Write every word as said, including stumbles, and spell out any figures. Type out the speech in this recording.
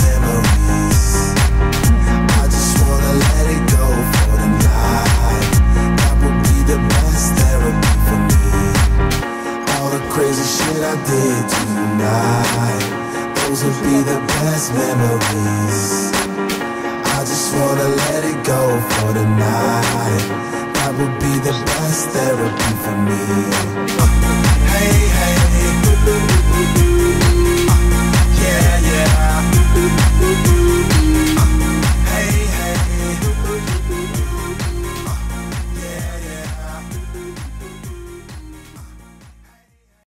memories. I just wanna let it go for the night. That would be the best therapy for me. All the crazy shit I did tonight, those would be the best memories. I just wanna let it go for the night. That would be the best therapy for me. Hey, hey,